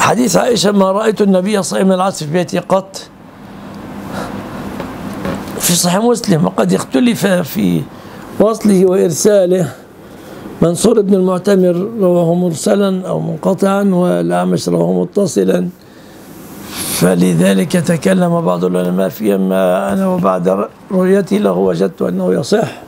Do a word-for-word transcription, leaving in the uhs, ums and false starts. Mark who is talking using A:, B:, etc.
A: حديث عائشة: ما رأيت النبي صائم العصر في بيتي قط. في صحيح مسلم. وقد اختلف في وصله وإرساله. منصور بن المعتمر رواه مرسلا أو منقطعا، والأعمش رواه متصلا، فلذلك تكلم بعض العلماء فيه. أما أنا وبعد رؤيتي له وجدت أنه يصح.